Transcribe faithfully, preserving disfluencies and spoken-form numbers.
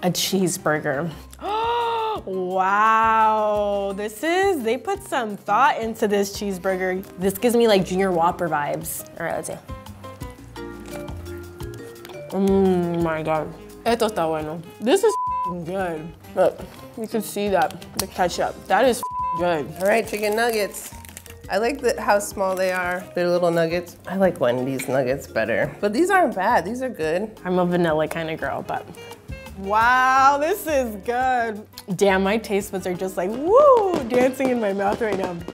A cheeseburger. Wow, this is, they put some thought into this cheeseburger. This gives me like Junior Whopper vibes. All right, let's see. Oh my God. Esto está bueno. This is good. Look, you can see that, the ketchup. That is good. All right, chicken nuggets. I like the, how small they are. They're little nuggets. I like Wendy's nuggets better. But these aren't bad, these are good. I'm a vanilla kind of girl, but. Wow, this is good. Damn, my taste buds are just like, woo, dancing in my mouth right now.